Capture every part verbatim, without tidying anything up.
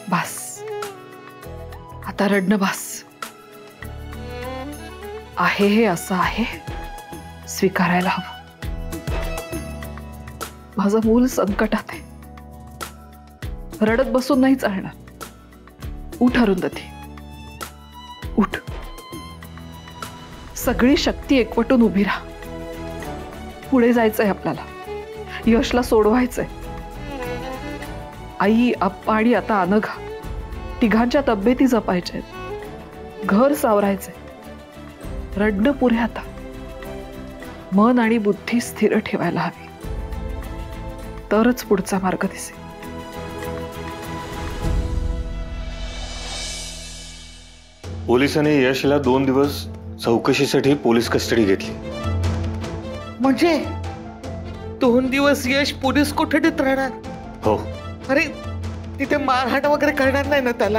बस आता रडणं बस. आहे हे असं आहे, स्वीकारायला हवं. माझं मूल संकटात आहे. रडत बसून नाही चालणार. उठ अरुंधती, उठ. सगळी शक्ती एकवटून उभी राहा. पुढे जायचंय आपल्याला, यशला सोडवायचंय. आई, आप्पा आणि आता अनघा तिघांच्या तब्येती जपायच्यात. घर सावरायचंय. रडणं पुरे आता. मन आणि बुद्धी स्थिर ठेवायला हवी, तरच पुढचा मार्ग दिसेल. पोलिसांनी यशला दोन दिवस चौकशीसाठी पोलीस कस्टडी घेतली. म्हणजे दोन दिवस यश पोलीस कोठडीत राहणार? हो. अरे तिथे मारहाण वगैरे करणार नाही ना त्याला?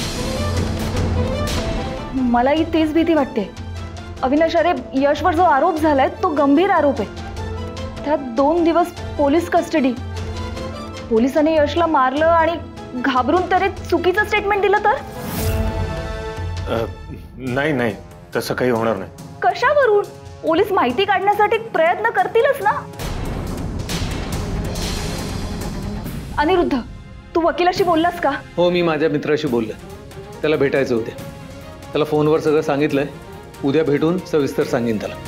मलाही तीच भीती वाटते अविनाश. अरे यशवर जो आरोप झालाय तो गंभीर आरोप आहे. त्यात दोन दिवस पोलीस कस्टडी. पोलिसांनी यशला मारलं आणि घाबरून तरी चुकीचं स्टेटमेंट दिलं तर? नाही नाही, तसं काही होणार नाही. कशावरून? पोलीस माहिती काढण्यासाठी प्रयत्न करतीलच ना. अनिरुद्ध, तू वकिलाशी बोललास का? हो, मी माझ्या मित्राशी बोलले. त्याला भेटायचं होते. त्याला फोनवर सगळं सांगितलंय. उद्या भेटून सविस्तर सांगेन त्याला.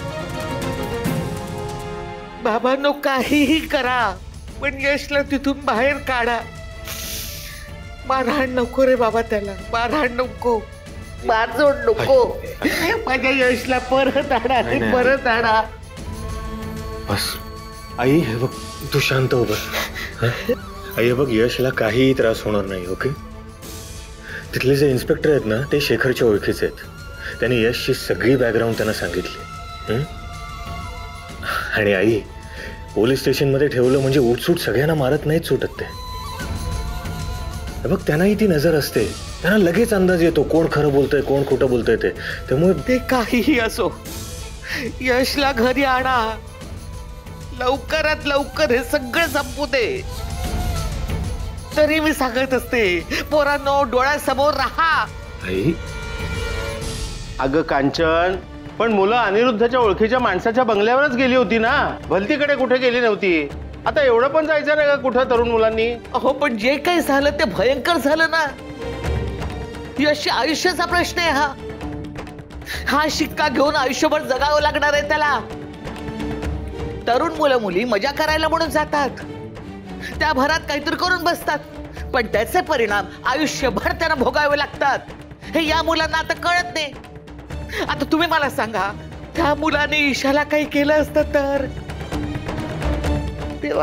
बाबांनो, काहीही करा पण यशला तिथून बाहेर काढा. मारहाण नको रे बाबा, त्याला मारहाण नको, मारझोड नको. माझ्या यशला परत आणा, परत आणा. बस आई, हे बघ, तू शांत हो बस. आई, हे बघ, यशला काहीही त्रास होणार नाही. ओके? तिथले जे इन्स्पेक्टर आहेत ना, ते शेखरच्या ओळखीचे आहेत. त्यांनी यशची सगळी बॅकग्राऊंड त्यांना सांगितली. आणि आई, पोलीस स्टेशनमध्ये ठेवलं म्हणजे उठसूट सगळ्यांना मारत नाहीत सुटत ते. बघ, त्यांनाही ती नजर असते. त्यांना लगेच अंदाज येतो कोण खरं बोलतंय, कोण खोटं बोलतंय ते. त्यामुळे ते काहीही असो, यशला घरी आणा. लवकरात लवकर हे सगळं संपू दे. तरी मी सांगत असते, पोरांनो, डोळ्यासमोर राहा. आई, अगं कांचन, पण मुलं अनिरुद्धच्या ओळखीच्या माणसाच्या बंगल्यावरच गेली होती ना, भलतीकडे कुठे गेली नव्हती. आता एवढं पण जायचं नाही का कुठं तरुण मुलांनी? अहो, पण जे काही झालं ते भयंकर झालं ना. यशच्या आयुष्याचा प्रश्न आहे हा. हा शिक्का घेऊन आयुष्यभर जगावं लागणार आहे त्याला. तरुण मुलं मुली मजा करायला म्हणून जातात, त्या भरात काहीतरी करून बसतात, पण त्याचे परिणाम आयुष्यभर त्यांना भोगावे लागतात. हे या मुलांना आता कळत नाही. आता तुम्ही मला सांगा, त्या मुलाने ईशाला काही केलं असतं तर? तेव्हा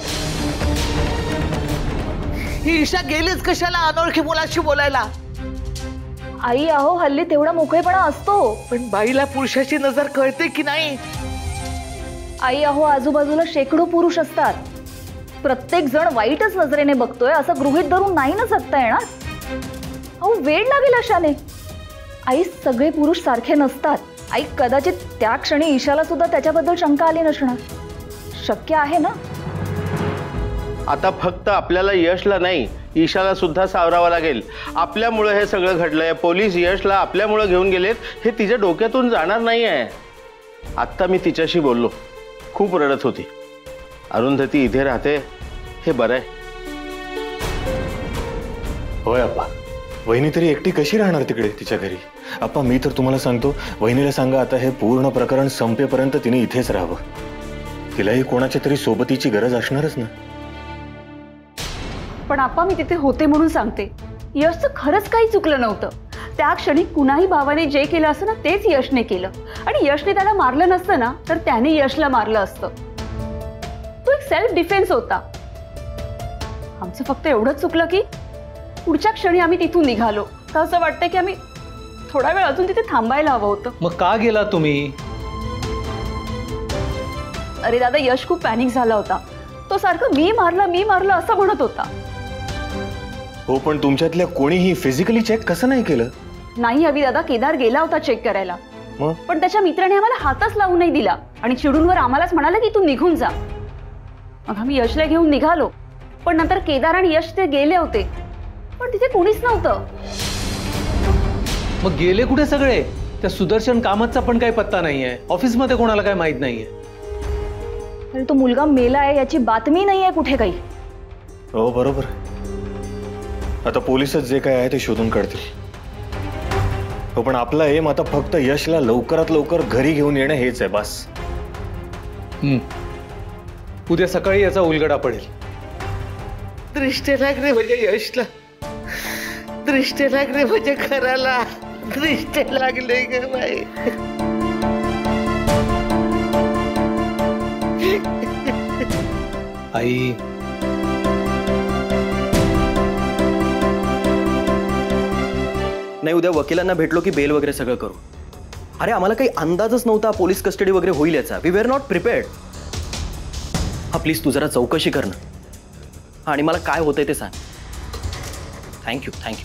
ही ईशा गेलीच कशाला अनोळखी मुलाशी बोलायला? आई, अहो हल्ली तेवढा मोकळेपणा असतो. पण बाईला पुरुषाची नजर कळते की नाही? आई, अहो आजूबाजूला शेकडो पुरुष असतात. प्रत्येक जण वाईटच नजरेने बघतोय असं गृहीत धरून नाही ना जगता येणार. अहो वेळ लागेल अशाने. आई, सगळे पुरुष सारखे नसतात. आई, कदाचित त्या क्षणी ईशाला सुद्धा त्याच्याबद्दल शंका आली नसणार. शक्य आहे ना. आता फक्त आपल्याला यशला नाही, ईशाला सुद्धा सावरावं लागेल. आपल्यामुळे हे सगळं घडलंय. पोलीस यशला आपल्यामुळे घेऊन गेलेत हे तिच्या डोक्यातून जाणार नाही आहे. आत्ता मी तिच्याशी बोललो, खूप रडत होती. अरुंधती इथे राहते हे बरं आहे. होय अप्पा, वहिनी तरी एकटी कशी राहणार तिकडे तिच्या घरी? अप्पा, मी तर तुम्हाला सांगतो, वहिनीला सांगा आता हे पूर्ण प्रकरण संपेपर्यंत तिने इथेच राहावं. तिलाही कोणाच्या तरी सोबतीची गरज असणारच ना. पण आप्पा, मी तिथे होते म्हणून सांगते, यशचं खरंच काही चुकलं नव्हतं. त्या क्षणी कुणाही भावाने जे केलं असं ना तेच यशने केलं. आणि यशने त्याला मारलं नसतं ना तर त्याने यशला मारलं असतं. तो एक सेल्फ डिफेन्स होता. आमचं फक्त एवढंच चुकलं की पुढच्या क्षणी आम्ही तिथून निघालो. तर असं वाटतं की आम्ही थोडा वेळ अजून तिथे थांबायला हवं होतं. मग का गेला तुम्ही? अरे दादा, यश खूप पॅनिक झाला होता. तो सारखं मी मारलं मी मारलं असं म्हणत होता. हो, पण तुमच्यातल्या कोणीही फिजिकली चेक कसं नाही केलं? नाही हवी दादा, केदार गेला होता चेक करायला. मग? पण त्याच्या मित्राने आम्हाला हातच लावून नाही दिला आणि चिडूनवर आम्हालाच म्हणाला की तू निघून जा. मग आम्ही यशला घेऊन निघालो, पण नंतर केदार आणि यश ते गेले होते. पण तिथे कोणीच नव्हतं. मग गेले कुठे सगळे? त्या सुदर्शन कामतचा पण काही पत्ता नाहीये, ऑफिसमध्ये कोणाला काय माहित नाहीये. अरे तो मुलगा मेला आहे याची बातमी नाही आहे कुठे काही. हो बरोबर. आता पोलिसच जे काय आहे ते शोधून काढतील. हो पण आपला एम आता फक्त यशला लवकरात लवकर घरी घेऊन येणं हेच आहे बस. हम्म. उद्या सकाळी याचा उलगडा पडेल. दृष्टी लागणे म्हणजे यशला, दृष्टी लागणे म्हणजे खराला, दृष्टी लागले ग बाई. आई नाही, उद्या वकिलांना भेटलो की बेल वगैरे सगळं करू. अरे आम्हाला काही अंदाजच नव्हता पोलीस कस्टडी वगैरे होईल याचा. We were not prepared. हा प्लीज तू जरा चौकशी कर ना आणि मला काय होतंय ते सांग. Thank you thank you.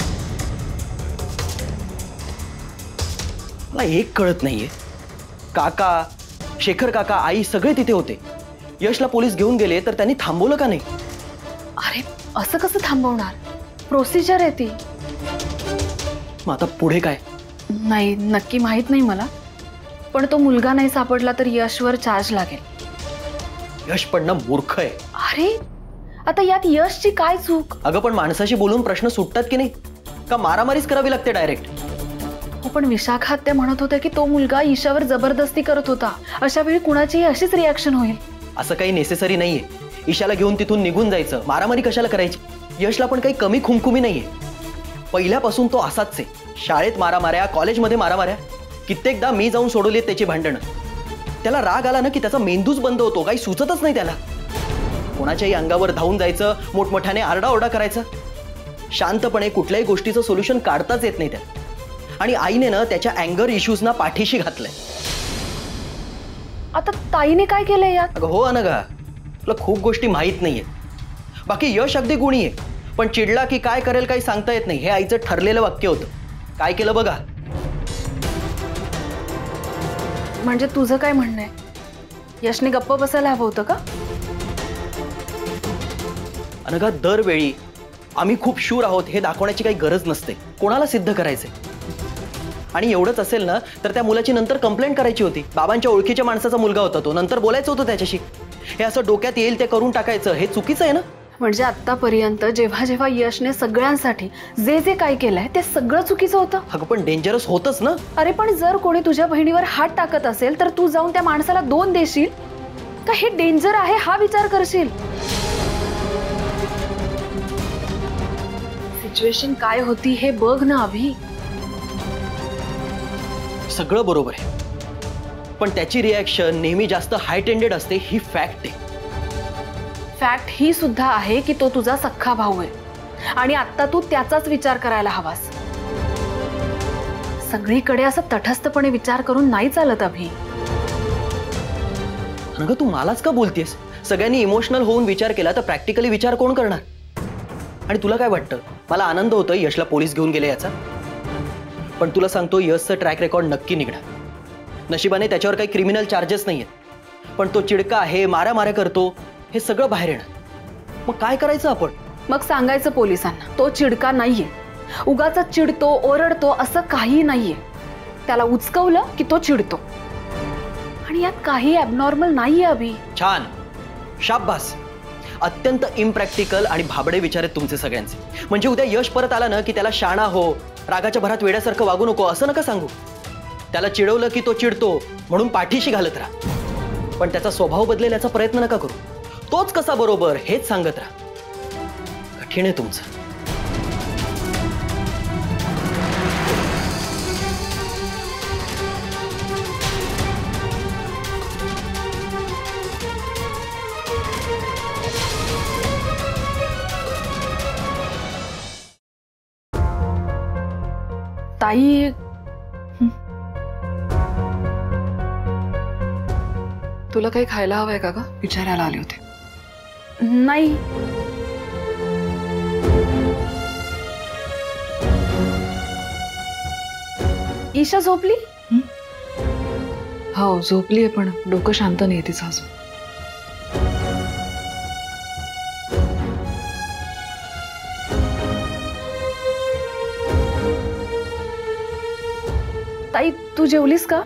मला एक कळत नाहीये, काका, शेखर काका, आई सगळे तिथे होते. यशला पोलीस घेऊन गेले तर त्यांनी थांबवलं का नाही? अरे असं कसं थांबवणार? प्रोसिजर आहे ती. मग आता पुढे काय? नाही, नक्की माहित नाही मला, पण तो मुलगा नाही सापडला तर यशवर चार्ज लागेल. यश पण ना मूर्ख आहे. अरे आता यात यशची काय चूक? अगं पण माणसाशी बोलून प्रश्न सुटतात की नाही? का मारामारीच करावी लागते डायरेक्ट? हो पण विशाखा ते म्हणत होते की तो मुलगा ईशावर जबरदस्ती करत होता. अशा वेळी कुणाचीही अशीच रिॲक्शन होईल. असं काही नेसेसरी नाहीये. ईशाला घेऊन तिथून निघून जायचं. मारामारी कशाला करायची? यशला पण काही कमी खुमखुमी नाहीये. पहिल्यापासून तो असाच आहे. शाळेत मारामाऱ्या, कॉलेजमध्ये मारामाऱ्या. कित्येकदा मी जाऊन सोडवली त्याची भांडणं. त्याला राग आला ना की त्याचा मेंदूच बंद होतो. काही सुचतच नाही त्याला. कोणाच्याही अंगावर धावून जायचं, मोठमोठ्याने आरडाओरडा करायचा. शांतपणे कुठल्याही गोष्टीचं सोल्युशन काढताच येत नाही त्याला. आणि आईने ना त्याच्या अँगर इश्यूजना पाठीशी घातलंय. आता ताईने काय केलंय यात? अगं हो अनघा, तुला खूप गोष्टी माहीत नाहीये. बाकी यश अगदी गुणी आहे, पण चिडला की काय करेल काही सांगता येत नाही. हे आईचं ठरलेलं वाक्य होतं. काय केलं बघा. म्हणजे तुझं काय म्हणणं आहे? यशने गप्प बसायला हवं होतं का? अनघा, दरवेळी आम्ही खूप शूर आहोत हे दाखवण्याची काही गरज नसते. कोणाला सिद्ध करायचंय? आणि एवढंच असेल ना तर त्या मुलाची नंतर कंप्लेंट करायची होती. बाबांच्या ओळखीच्या माणसाचा मुलगा होता तो. नंतर बोलायचं होतं त्याच्याशी. हे असं डोक्यात येईल ते करून टाकायचं हे चुकीचं आहे ना? म्हणजे आतापर्यंत जेव्हा जेव्हा यशने सगळ्यांसाठी जे जे काय केलंय ते सगळं चुकीचं होतं. अगं पण डेंजरस होतच ना. अरे पण जर कोणी तुझ्या बहिणीवर हात टाकत असेल तर तू जाऊन त्या माणसाला दोन देशील का हे डेंजर आहे हा विचार करशील? सिच्युएशन काय होती हे बघ ना अभि. सगळं बरोबर आहे, पण त्याची रिॲक्शन नेहमी जास्त हाय टेंडेड असते ही फॅक्ट आहे. फॅक्ट ही सुद्धा आहे की तो तुझा सख्खा भाऊ आहे आणि आता तू त्याचाच विचार करायला हवास. सगळीकडे असं तटस्थपणे विचार करून नाही चालत अभि. अगं तू मलाच का बोलतेस? सगळ्यांनी इमोशनल होऊन विचार केला तर प्रॅक्टिकली विचार कोण करणार? आणि तुला काय वाटतं मला आनंद होतोय यशला पोलीस घेऊन गेले याचा? पण तुला सांगतो यशचं ट्रॅक रेकॉर्ड नक्की निघणार. नशिबाने त्याच्यावर काही क्रिमिनल चार्जेस नाहीयेत, पण तो चिडका आहे, मारामाऱ्या करतो, हे सगळं बाहेर येणार. मग काय करायचं आपण? मग सांगायचं पोलिसांना तो चिडका नाहीये, उगाच चिडतो ओरडतो असं काही नाहीये. त्याला उचकवलं की तो चिडतो आणि यात काही ॲबनॉर्मल नाहीये अभि. छान, शाबास. अत्यंत इम्प्रॅक्टिकल आणि भाबडे विचार आहेत तुमचे सगळ्यांचे. म्हणजे उद्या यश परत आला ना की त्याला शाणा हो, रागाच्या भरात वेड्यासारखं वागू नको असं नका सांगू. त्याला चिडवलं की तो चिडतो म्हणून पाठीशी घालत राहा, पण त्याचा स्वभाव बदलेल याचा प्रयत्न नका करू. तोच कसा बरोबर हेच सांगत राहा. कठीण आहे तुमचं. ताई, तुला काही खायला हवंय का ग? विचारायला आले होते. नाही. ईशा झोपली? हो झोपलीये, पण डोकं शांत नाही तिचं अजून. ताई तू जेवलीस का?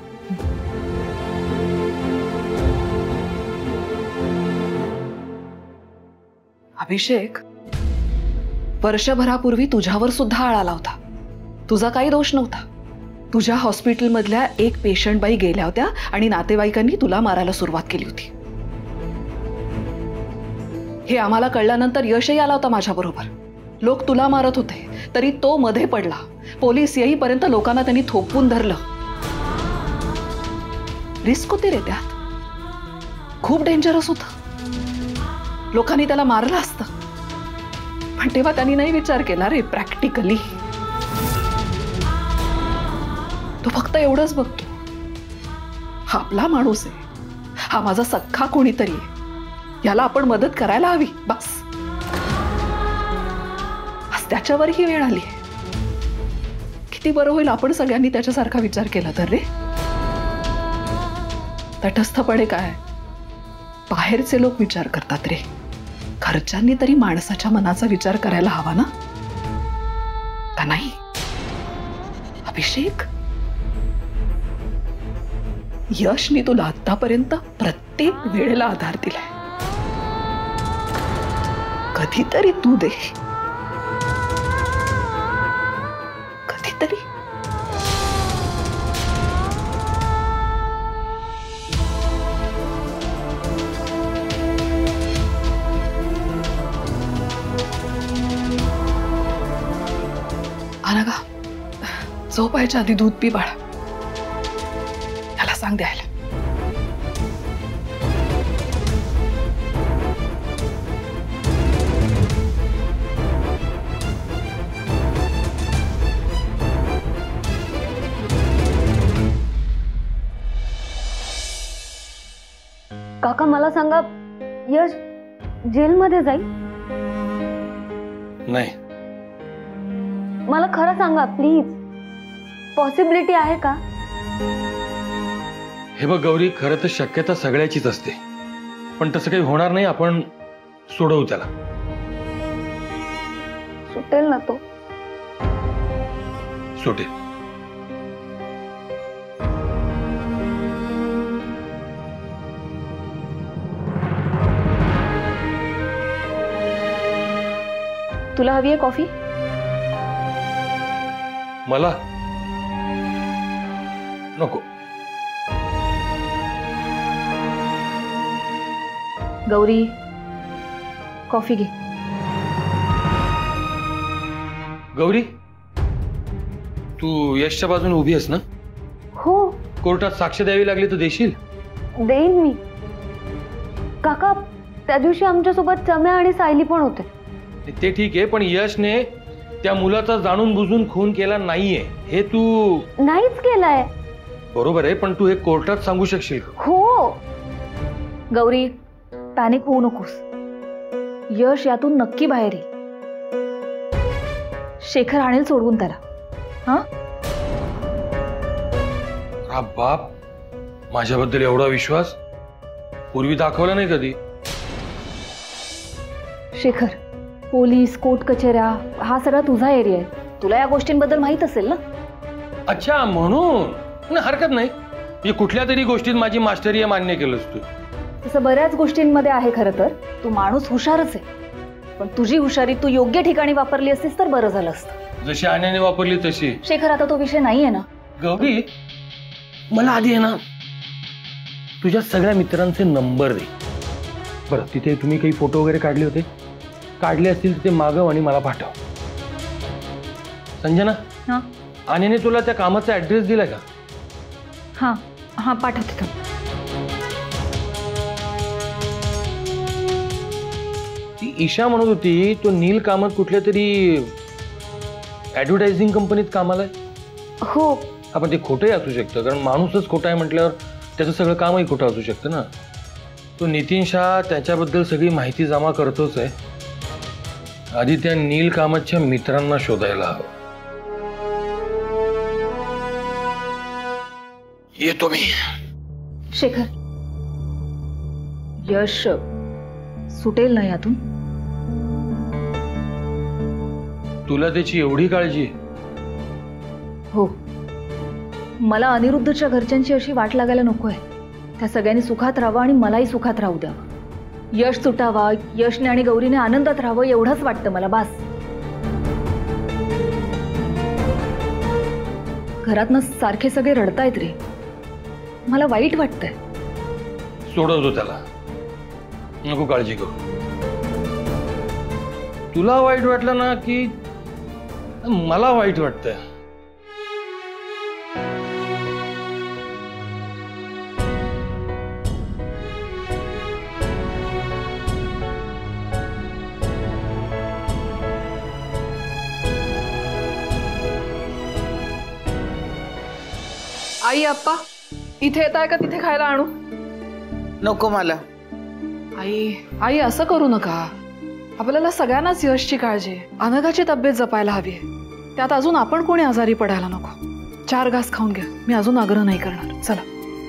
अभिषेक, वर्षभरापूर्वी तुझ्यावर सुद्धा आळ आला होता. तुझा काही दोष नव्हता. तुझ्या हॉस्पिटलमधल्या एक पेशंट बाई गेल्या होत्या आणि नातेवाईकांनी तुला मारायला सुरुवात केली होती. हे आम्हाला कळल्यानंतर यशही आला होता माझ्या बरोबर. लोक तुला मारत होते तरी तो मध्ये पडला. पोलीस येईपर्यंत लोकांना त्यांनी थोपवून धरलं. रिस्क होती रे त्यात. खूप डेंजरस होत. लोकांनी त्याला मारलं असतं पण तेव्हा त्यांनी नाही विचार केला रे प्रॅक्टिकली. तो फक्त एवढंच बघतो, हा आपला माणूस आहे, हा माझा सख्खा कोणीतरी आहे, याला आपण मदत करायला हवी बस. आज त्याच्यावर ही वेळ आली. किती बरं होईल आपण सगळ्यांनी त्याच्यासारखा विचार केला तर रे. तटस्थपणे काय, बाहेरचे लोक विचार करतात रे. घरच्यांनी तरी माणसाच्या मनाचा विचार करायला हवा ना, का नाही? अभिषेक, यशनी तुला आतापर्यंत प्रत्येक वेळेला आधार दिलाय. कधीतरी तू दे, कधीतरी. आना का झोपायच्या आधी दूध पी बाळा. त्याला सांग द्यायला. काका मला सांगा, यश जेलमध्ये जाईल? नाही. मला खरं सांगा प्लीज, पॉसिबिलिटी आहे का? हे बघ गौरी, खरं तर शक्यता सगळ्याचीच असते पण तसं काही होणार नाही. आपण सोडवू त्याला. सुटेल ना तो? सुटेल. तुला हवी आहे कॉफी? मला नको. गौरी, कॉफी घे. गौरी, तू यशच्या बाजूने उभी आहेस ना? हो. कोर्टात साक्ष द्यावी लागली तर देशील? देईन मी. काका, त्या दिवशी आमच्या सोबत चम्या आणि सायली पण होते. ते ठीक आहे पण यशने त्या मुलाचा जाणून बुजून खून केला नाहीये हे तू. नाहीच केलाय. बरोबर आहे पण तू हे कोर्टात सांगू शकशील? हो. गौरी, पॅनिक होऊ नकोस. यश यातून नक्की बाहेर येईल. शेखर आणेल सोडवून त्याला. हा रा बाप, माझ्याबद्दल एवढा विश्वास पूर्वी दाखवला नाही कधी. शेखर, पोलीस, कोर्ट कचेऱ्या हा सगळा तुझा एरिया आहे. तुला या गोष्टींबद्दल माहित असेल ना? अच्छा, म्हणून नाही, हरकत नाही. म्हणजे कुठल्या तरी गोष्टीत माझी मास्टरी आहे मान्य केलंस तू. तसं बऱ्याच गोष्टींमध्ये आहे. खरं तर तू माणूस हुशारच आहे पण तुझी हुशारी तू योग्य ठिकाणी वापरली असतीस तर बरं झालं असतं. जशी आण्याने वापरली तशी. शेखर, आता तो विषय नाहीये ना. गौरी, मला आधी आहे ना तुझ्या सगळ्या मित्रांचे नंबर दे बरं. तिथे तुम्ही काही फोटो वगैरे काढले होते, काढले असतील तिथे मागव आणि मला पाठव. संजना, हा आनेने तुला त्या कामाचा ऍड्रेस दिला का? हा हा पाठवते का? ती ईशा म्हणत होती तो नील कामत कुठल्या तरी ऍडव्हर्टायझिंग कंपनीत कामाला आहे. हो. आपण ते खोटंही असू शकतं कारण माणूसच खोटा आहे म्हटल्यावर त्याचं सगळं कामही खोटं असू शकतं ना. तो नितीन शाह त्याच्याबद्दल सगळी माहिती जमा करतोच आहे. आधी त्या नील कामतच्या मित्रांना शोधायला हवं. येतो मी. शेखर, यश सुटेल ना यातून? तुला त्याची एवढी काळजी? हो, मला अनिरुद्धच्या घरच्यांची अशी वाट लागायला नको आहे. त्या सगळ्यांनी सुखात राहावं आणि मलाही सुखात राहू द्यावं. यश सुटावा, यशने आणि गौरीने आनंदात राहावं एवढंच वाटतं मला. बास. घरातनं सारखे सगळे रडतायत रे. मला वाईट वाटतंय. सोडवतो त्याला, नको काळजी करू. तुला वाईट वाटलं ना की मला वाईट वाटतंय. आई आप्पा इथे येत आहे का तिथे खायला आणू? नको मला. आई आई असं करू नका. आपल्याला सगळ्यांनाच यशची काळजी आहे. अनघाची तब्येत जपायला हवी आहे. त्यात अजून आपण कोणी आजारी पडायला नको. चार घास खाऊन घ्या. मी अजून आग्रह नाही करणार. चला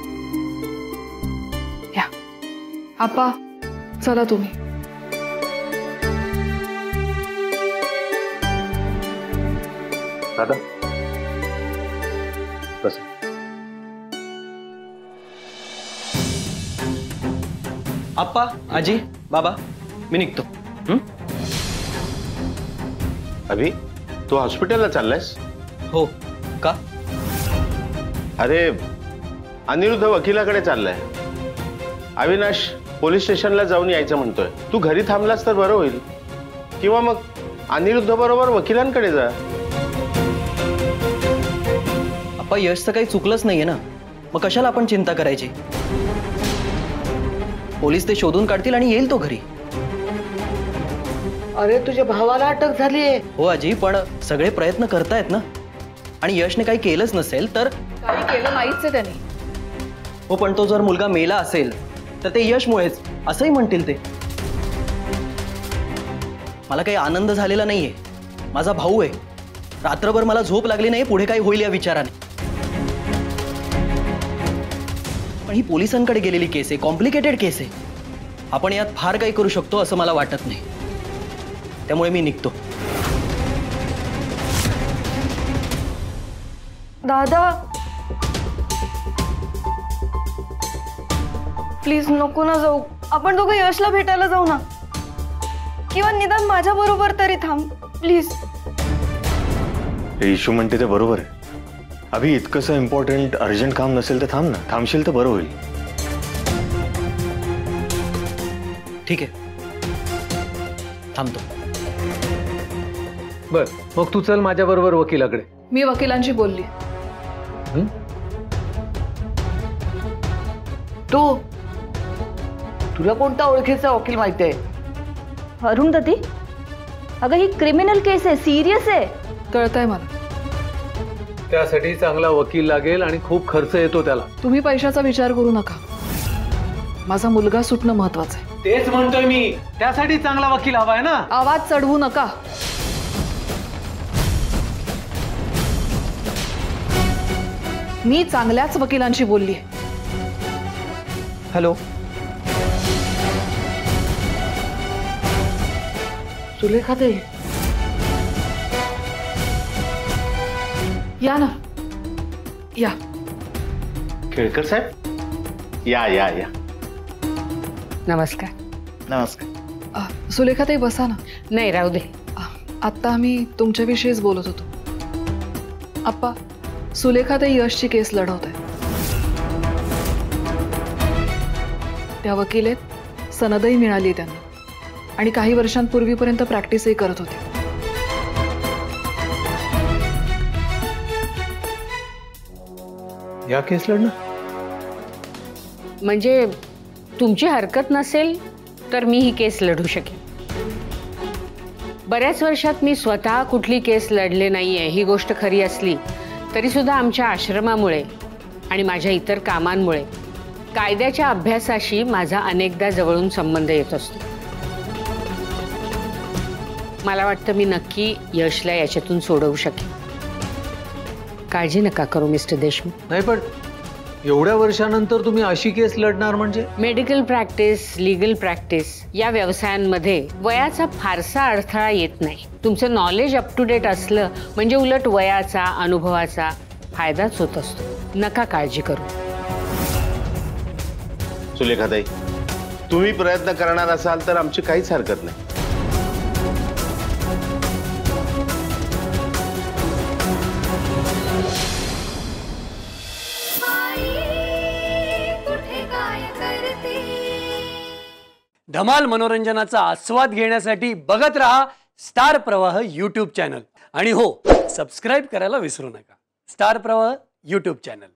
या आप्पा, चला तुम्ही. दादा बस. आप्पा, आजी, बाबा, मी निघतो. हं? अभि, तू हॉस्पिटलला चाललायस? हो. का? अरे अनिरुद्ध वकिलाकडे चाललाय. अविनाश पोलीस स्टेशनला जाऊन यायचं म्हणतोय. तू घरी थांबलास तर बरं होईल. किंवा मग अनिरुद्ध बरोबर वकिलांकडे जा. आप्पा, यशचं काही चुकलंच नाहीये ना, मग कशाला आपण चिंता करायची? पोलीस ते शोधून काढतील आणि येईल तो घरी. अरे तुझ्या भावाला अटक झालीये. हो आजी, पण सगळे प्रयत्न करतायत ना. आणि यशने काही केलंच नसेल तर? काही केलं नाहीच आहे त्यांनी. हो, पण तो जर मुलगा मेला असेल तर ते यशमुळेच असंही म्हणतील ते. मला काही आनंद झालेला नाहीये. माझा भाऊ आहे. रात्रभर मला झोप लागली नाही पुढे काय होईल या विचाराने. पण ही पोलिसांकडे गेलेली केस आहे, कॉम्प्लिकेटेड केस आहे. आपण यात फार काही करू शकतो असं मला वाटत नाही. त्यामुळे मी निघतो. दादा प्लीज नको ना जाऊ. आपण दोघं यशला भेटायला जाऊ ना. किंवा निदान माझ्या बरोबर तरी थांब प्लीज. इशू म्हणते ते बरोबर आहे. अभि, इतकंसं इम्पॉर्टंट अर्जंट काम नसेल तर थांब ना. थांबशील तर बरं होईल. ठीक आहे, थांबतो. बर, मग तू चल माझ्या बरोबर वकिलाकडे. मी वकिलांशी बोलली. तू तुला कोणता ओळखीचा वकील माहिती आहे? अरुंधती, अगं ही क्रिमिनल केस आहे, सिरियस आहे. कळतंय मला. त्यासाठी चांगला वकील लागेल आणि खूप खर्च येतो त्याला. तुम्ही पैशाचा विचार करू नका. माझा मुलगा सुटणं महत्वाचं आहे. तेच म्हणतोय मी. त्यासाठी चांगला वकील हवाय ना. आवाज चढवू नका. मी चांगल्याच वकिलांशी बोलली. हॅलो. सुलेखा ताई, या ना. या. केळकर साहेब, या या या. नमस्कार. नमस्कार. अ, सुलेखाताई बसा ना. नाही, राहू दे. अ, आत्ता आम्ही तुमच्याविषयीच बोलत होतो. आप्पा, सुलेखाताई यशची केस लढवत आहे. त्या वकील आहेत. सनदही मिळाली त्यांना आणि काही वर्षांपूर्वीपर्यंत प्रॅक्टिसही करत होते. या केस लढणं म्हणजे तुमची हरकत नसेल तर मी ही केस लढू शकेन. बऱ्याच वर्षात मी स्वतः कुठली केस लढले नाहीये ही गोष्ट खरी असली तरी सुद्धा आमच्या आश्रमामुळे आणि माझ्या इतर कामांमुळे कायद्याच्या अभ्यासाशी माझा अनेकदा जवळून संबंध येत असतो. मला वाटतं मी नक्की यशला याच्यातून सोडवू शकेन. काळजी नका करू मिस्टर देशमुख. नाही, पण एवढ्या वर्षानंतर तुम्ही अशी केस लढणार म्हणजे? मेडिकल प्रॅक्टिस, लीगल प्रॅक्टिस या व्यवसायांमध्ये वयाचा फारसा अडथळा येत नाही. तुमचं नॉलेज अप टू डेट असलं म्हणजे उलट वयाचा, अनुभवाचा फायदाच होत असतो. नका काळजी करू. सुलेखाताई, तुम्ही प्रयत्न करणार असाल तर आमची काहीच हरकत नाही. धमाल मनोरंजनाचा आस्वाद घेण्यासाठी बघत रहा स्टार प्रवाह यूट्यूब चॅनल. आणि हो, सबस्क्राईब करायला विसरू नका. स्टार प्रवाह यूट्यूब चॅनल.